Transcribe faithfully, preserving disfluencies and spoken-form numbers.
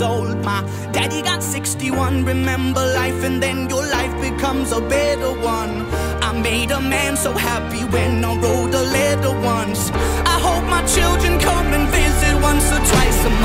years old. My daddy got sixty-one. Remember life and then your life becomes a better one. I made a man so happy when I wrote a letter once. I hope my children come and visit once or twice a month.